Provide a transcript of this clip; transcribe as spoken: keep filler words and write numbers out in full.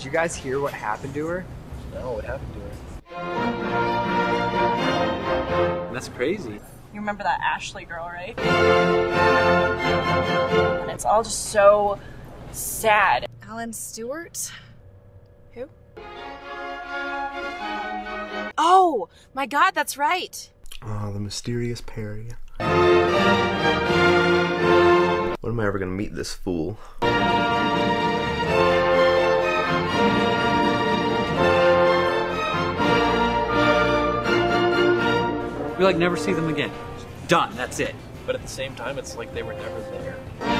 you guys hear what happened to her? No, what happened to her? That's crazy. You remember that Ashley girl, right? And it's all just so sad. Alan Stewart? Who? Oh, my God, that's right. Oh, the mysterious Perry. When am I ever gonna meet this fool? We like never see them again. Done, that's it. But at the same time, it's like they were never there.